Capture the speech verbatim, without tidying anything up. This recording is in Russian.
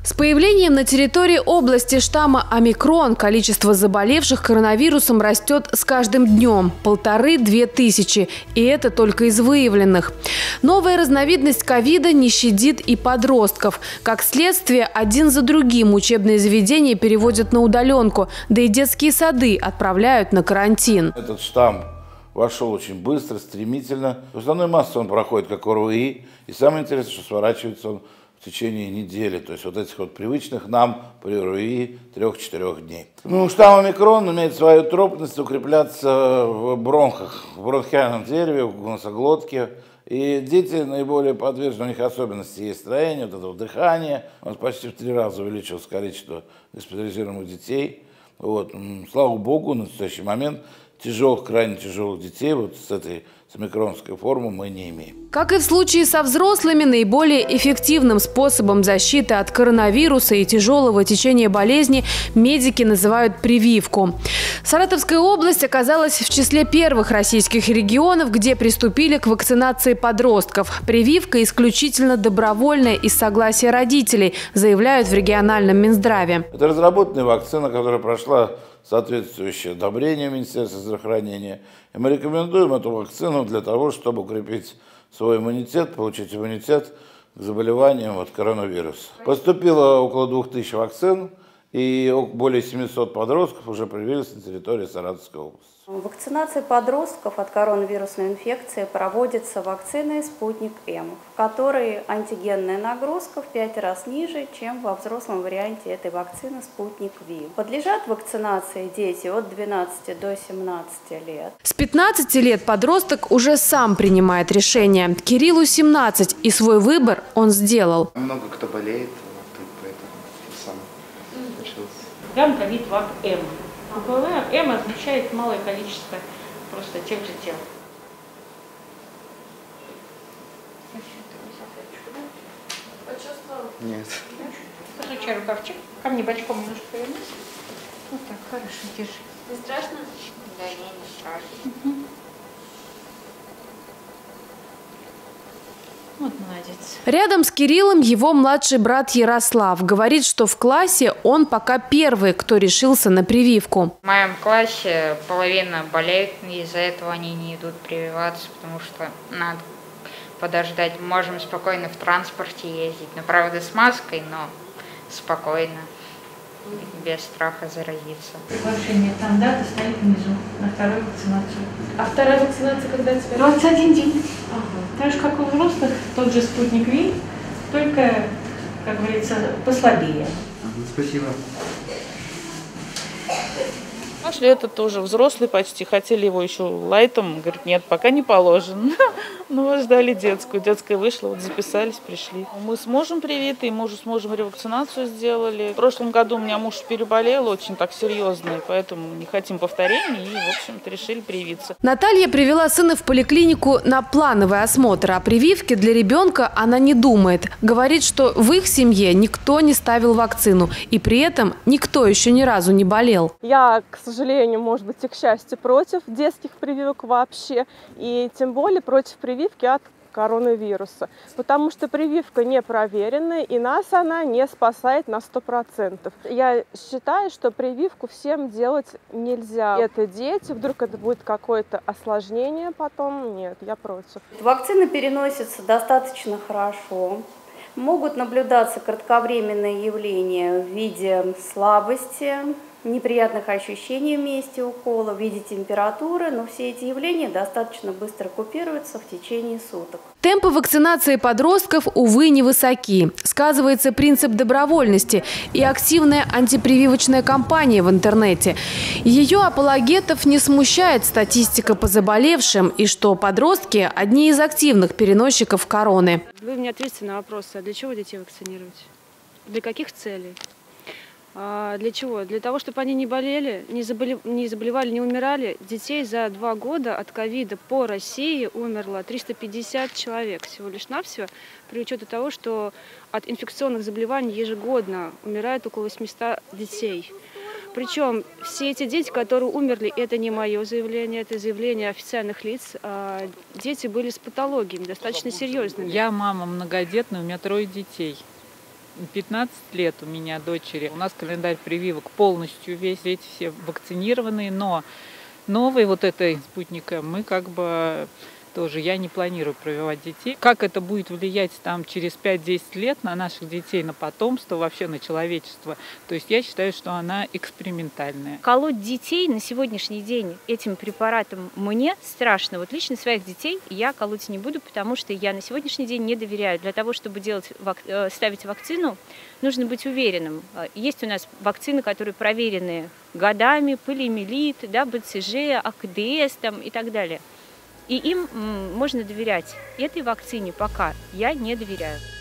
С появлением на территории области штамма омикрон количество заболевших коронавирусом растет с каждым днем – полторы-две тысячи. И это только из выявленных. Новая разновидность ковида не щадит и подростков. Как следствие, один за другим учебные заведения переводят на удаленку, да и детские сады отправляют на карантин. Этот штамм вошел очень быстро, стремительно. В основной массе он проходит как ОРВИ. И самое интересное, что сворачивается он в течение недели, то есть вот этих вот привычных нам при ОРВИ трех-четырех дней. Ну, штамм омикрон имеет свою тропность укрепляться в бронхах, в бронхиальном дереве, в носоглотке. И дети наиболее подвержены, у них особенности есть строение, вот этого дыхания. У нас почти в три раза увеличилось количество госпитализируемых детей. Вот. Слава богу, на настоящий момент тяжелых, крайне тяжелых детей вот с этой с омикронской формой мы не имеем. Как и в случае со взрослыми, наиболее эффективным способом защиты от коронавируса и тяжелого течения болезни медики называют прививку. Саратовская область оказалась в числе первых российских регионов, где приступили к вакцинации подростков. Прививка исключительно добровольная и с согласия родителей, заявляют в региональном Минздраве. Это разработанная вакцина, которая прошла соответствующее одобрение Министерства здравоохранения. И мы рекомендуем эту вакцину для того, чтобы укрепить свой иммунитет, получить иммунитет к заболеваниям от коронавируса. Поступило около двух тысяч вакцин, и более семисот подростков уже привились на территории Саратовской области. Вакцинация подростков от коронавирусной инфекции проводится вакциной «Спутник-М», в которой антигенная нагрузка в пять раз ниже, чем во взрослом варианте этой вакцины «Спутник-Ви». Подлежат вакцинации дети от двенадцати до семнадцати лет. С пятнадцати лет подросток уже сам принимает решение. Кириллу семнадцать, и свой выбор он сделал. Много кто болеет, поэтому сам решился. Гам ковид вак М. М означает малое количество просто тех же тел. Нет. Посучай рукавчик. Ко мне бочком немножко повернись. Вот так, хорошо, держи. Не страшно? Да, не, не страшно. Угу. Вот молодец. Рядом с Кириллом его младший брат Ярослав. Говорит, что в классе он пока первый, кто решился на прививку. В моем классе половина болеет, из-за этого они не идут прививаться, потому что надо подождать. Можем спокойно в транспорте ездить, но правда с маской, но спокойно, без страха заразиться. Приглашение там дата стоит внизу, на вторую вакцинацию. А вторая вакцинация когда теперь? двадцать один день. Ага. Так же, как у взрослых, тот же спутник Ви, только, как говорится, послабее. Спасибо. Нашли это тоже взрослый почти, хотели его еще лайтом, говорит, нет, пока не положено. Ну вот ждали детскую, детская вышла, вот записались, пришли. Мы сможем привитые, мужу сможем ревакцинацию сделали. В прошлом году у меня муж переболел очень так серьезно, и поэтому не хотим повторений, и, в общем-то, решили привиться. Наталья привела сына в поликлинику на плановый осмотр, о прививке для ребенка она не думает. Говорит, что в их семье никто не ставил вакцину, и при этом никто еще ни разу не болел. Я, к сожалению, может быть, и к счастью, против детских прививок вообще, и тем более против прививки от коронавируса, потому что прививка не проверенная, и нас она не спасает на сто процентов. Я считаю, что прививку всем делать нельзя. Это дети, вдруг это будет какое-то осложнение потом, нет, я против. Вакцина переносится достаточно хорошо. Могут наблюдаться кратковременные явления в виде слабости, неприятных ощущений в месте укола, в виде температуры, но все эти явления достаточно быстро купируются в течение суток. Темпы вакцинации подростков, увы, невысоки. Сказывается принцип добровольности и активная антипрививочная кампания в интернете. Ее апологетов не смущает статистика по заболевшим и что подростки – одни из активных переносчиков короны. Вы мне ответите на вопрос, а для чего детей вакцинировать? Для каких целей? А для чего? Для того, чтобы они не болели, не, заболев... не заболевали, не умирали. Детей за два года от ковида по России умерло триста пятьдесят человек всего лишь навсего, при учете того, что от инфекционных заболеваний ежегодно умирает около восьмисот детей. Причем все эти дети, которые умерли, это не мое заявление, это заявление официальных лиц. А дети были с патологиями, достаточно серьезными. Я мама многодетная, у меня трое детей. пятнадцать лет у меня дочери. У нас календарь прививок полностью весь, эти все вакцинированные, но новый вот этой спутника мы как бы тоже, я не планирую прививать детей. Как это будет влиять там через пять-десять лет на наших детей, на потомство, вообще на человечество? То есть я считаю, что она экспериментальная. Колоть детей на сегодняшний день этим препаратом мне страшно. Вот лично своих детей я колоть не буду, потому что я на сегодняшний день не доверяю. Для того, чтобы делать, ставить вакцину, нужно быть уверенным. Есть у нас вакцины, которые проверены годами, полиомиелит, да, БЦЖ, АКДС там, и так далее. И им можно доверять. Этой вакцине пока я не доверяю.